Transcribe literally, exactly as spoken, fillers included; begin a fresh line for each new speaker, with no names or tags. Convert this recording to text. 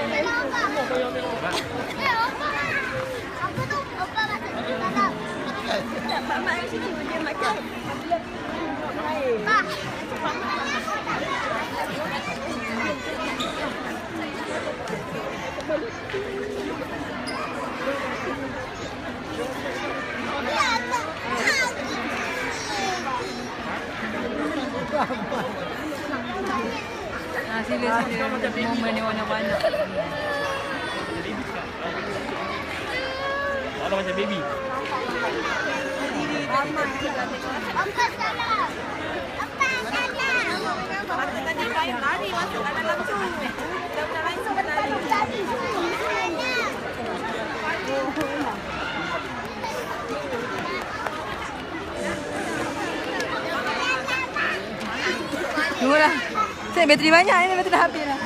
Pak Mak di sini dia makan. Pak.
Ah, sila sila momen ni warna-warna.
Kalau macam baby.
Angkat sana. Angkat sana. Masa tadi kayu lari masuk ada langsung. Dah nak langsung lari.
Tunggulah. Saya bateri banyak ni, bateri dah habis dah.